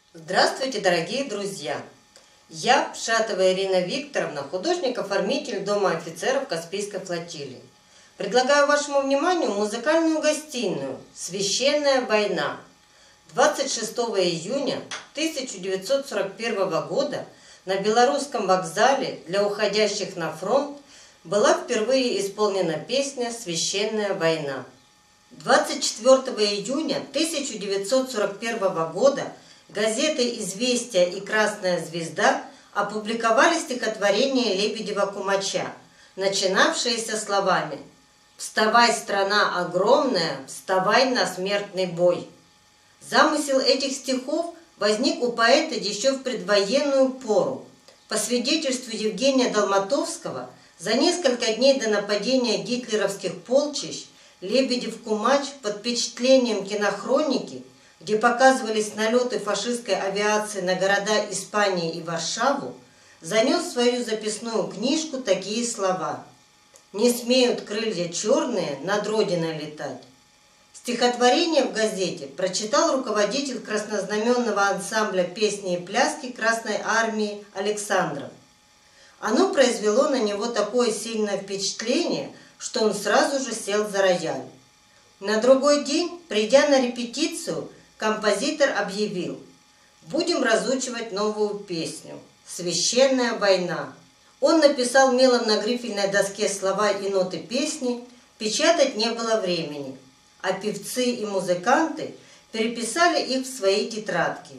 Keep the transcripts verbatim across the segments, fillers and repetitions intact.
Здравствуйте, дорогие друзья! Я, Пшатова Ирина Викторовна, художник-оформитель Дома офицеров Каспийской флотилии. Предлагаю вашему вниманию музыкальную гостиную «Священная война». двадцать шестого июня тысяча девятьсот сорок первого года на Белорусском вокзале для уходящих на фронт была впервые исполнена песня «Священная война». двадцать четвёртого июня тысяча девятьсот сорок первого года газеты «Известия» и «Красная звезда» опубликовали стихотворение Лебедева-Кумача, начинавшееся словами «Вставай, страна огромная, вставай на смертный бой». Замысел этих стихов возник у поэта еще в предвоенную пору. По свидетельству Евгения Долматовского, за несколько дней до нападения гитлеровских полчищ Лебедев-Кумач под впечатлением кинохроники, где показывались налеты фашистской авиации на города Испании и Варшаву, занес в свою записную книжку такие слова: «Не смеют крылья черные над Родиной летать». Стихотворение в газете прочитал руководитель краснознаменного ансамбля песни и пляски Красной армии Александров. Оно произвело на него такое сильное впечатление, что он сразу же сел за рояль. На другой день, придя на репетицию, композитор объявил: «Будем разучивать новую песню «Священная война». Он написал мелом на грифельной доске слова и ноты песни, печатать не было времени, а певцы и музыканты переписали их в свои тетрадки.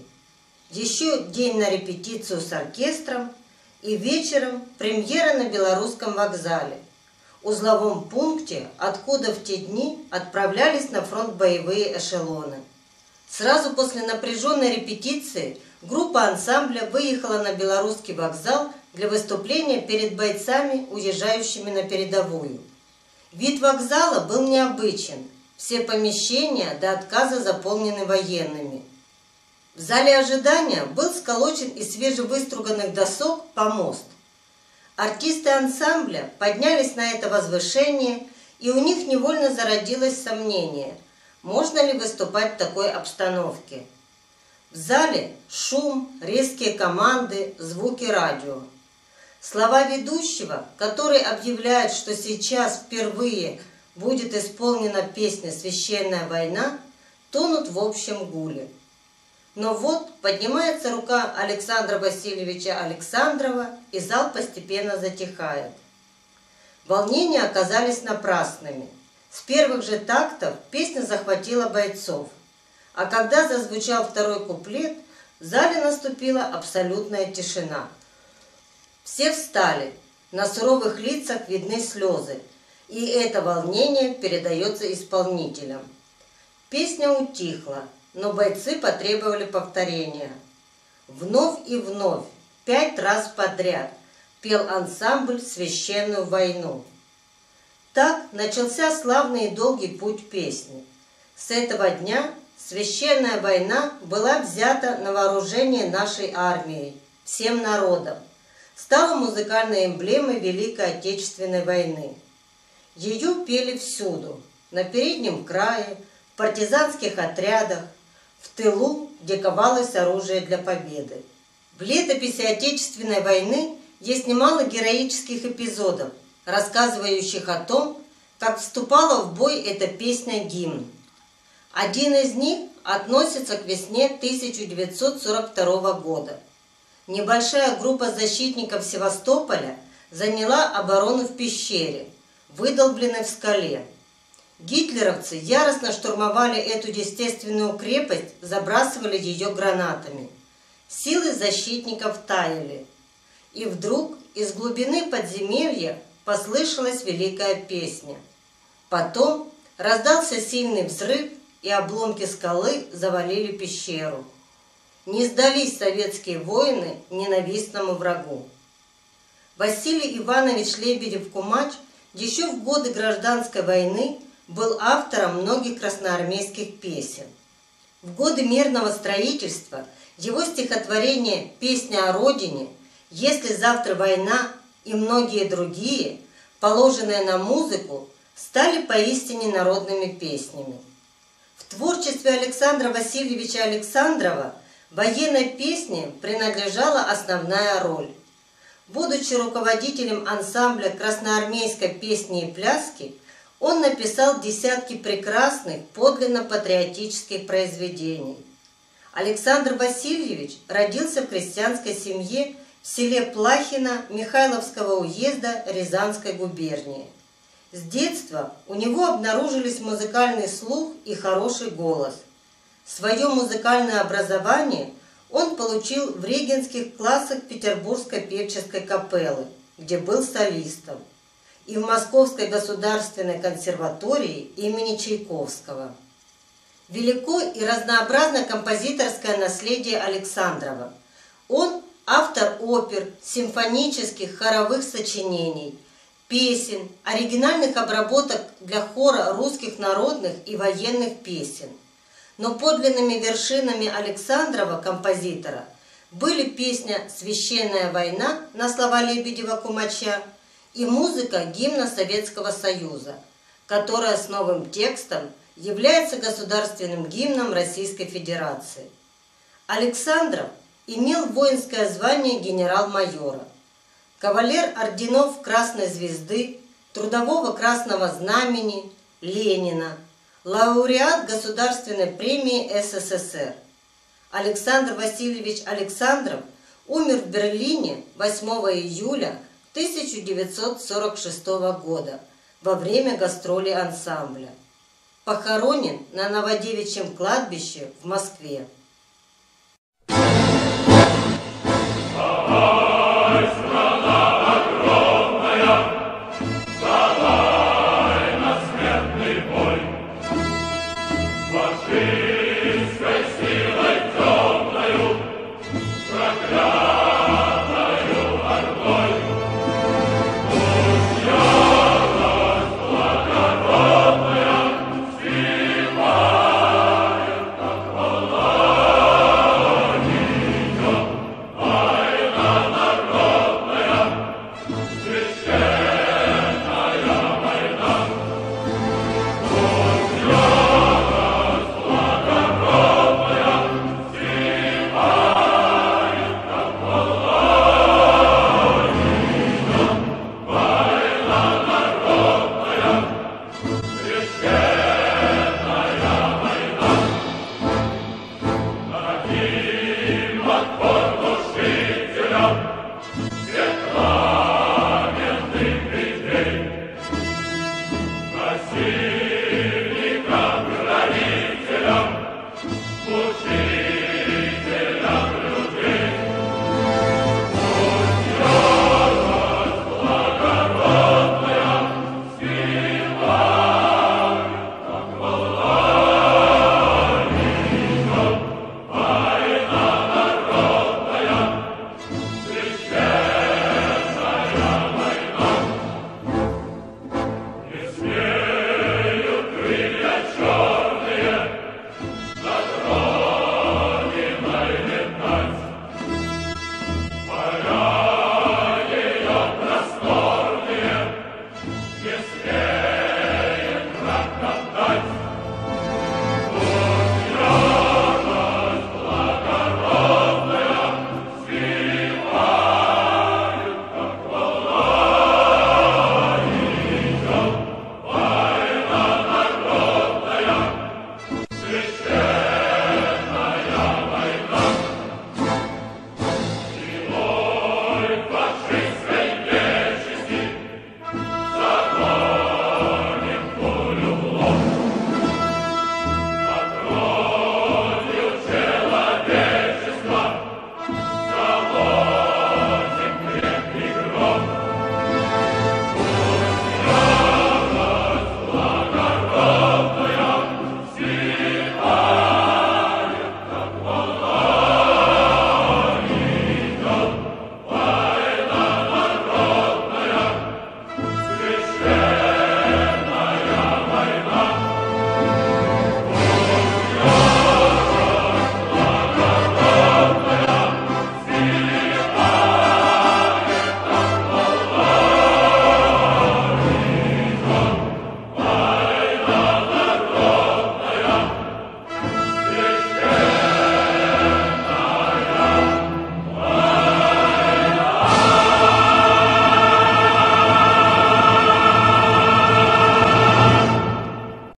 Еще день на репетицию с оркестром, и вечером премьера на Белорусском вокзале, узловом пункте, откуда в те дни отправлялись на фронт боевые эшелоны. Сразу после напряженной репетиции группа ансамбля выехала на Белорусский вокзал для выступления перед бойцами, уезжающими на передовую. Вид вокзала был необычен, все помещения до отказа заполнены военными. В зале ожидания был сколочен из свежевыструганных досок помост. Артисты ансамбля поднялись на это возвышение, и у них невольно зародилось сомнение, можно ли выступать в такой обстановке. В зале шум, резкие команды, звуки радио. Слова ведущего, который объявляет, что сейчас впервые будет исполнена песня «Священная война», тонут в общем гуле. Но вот поднимается рука Александра Васильевича Александрова, и зал постепенно затихает. Волнения оказались напрасными. С первых же тактов песня захватила бойцов, а когда зазвучал второй куплет, в зале наступила абсолютная тишина. Все встали, на суровых лицах видны слезы, и это волнение передается исполнителям. Песня утихла, но бойцы потребовали повторения. Вновь и вновь, пять раз подряд, пел ансамбль «Священную войну». Так начался славный и долгий путь песни. С этого дня «Священная война» была взята на вооружение нашей армией, всем народом, стала музыкальной эмблемой Великой Отечественной войны. Ее пели всюду, на переднем крае, в партизанских отрядах, в тылу, где ковалось оружие для победы. В летописи Отечественной войны есть немало героических эпизодов, рассказывающих о том, как вступала в бой эта песня-гимн. Один из них относится к весне тысяча девятьсот сорок второго года. Небольшая группа защитников Севастополя заняла оборону в пещере, выдолбленной в скале. Гитлеровцы яростно штурмовали эту естественную крепость, забрасывали ее гранатами. Силы защитников таяли. И вдруг из глубины подземелья послышалась великая песня. Потом раздался сильный взрыв, и обломки скалы завалили пещеру. Не сдались советские воины ненавистному врагу. Василий Иванович Лебедев-Кумач еще в годы Гражданской войны был автором многих красноармейских песен. В годы мирного строительства его стихотворение «Песня о Родине», «Если завтра война» и многие другие, положенные на музыку, стали поистине народными песнями. В творчестве Александра Васильевича Александрова Военной песне принадлежала основная роль. Будучи руководителем ансамбля красноармейской песни и пляски, он написал десятки прекрасных, подлинно патриотических произведений. Александр Васильевич родился в крестьянской семье в селе Плахино Михайловского уезда Рязанской губернии. С детства у него обнаружились музыкальный слух и хороший голос. Свое музыкальное образование он получил в регенских классах Петербургской певческой капеллы, где был солистом, и в Московской государственной консерватории имени Чайковского. Велико и разнообразно композиторское наследие Александрова. Он автор опер, симфонических, хоровых сочинений, песен, оригинальных обработок для хора русских народных и военных песен. Но подлинными вершинами Александрова, композитора, были песня «Священная война» на слова Лебедева-Кумача и музыка гимна Советского Союза, которая с новым текстом является государственным гимном Российской Федерации. Александров имел воинское звание генерал-майора, кавалер орденов Красной Звезды, Трудового Красного Знамени, Ленина, лауреат Государственной премии СССР. Александр Васильевич Александров умер в Берлине восьмого июля тысяча девятьсот сорок шестого года во время гастролей ансамбля. Похоронен на Новодевичьем кладбище в Москве.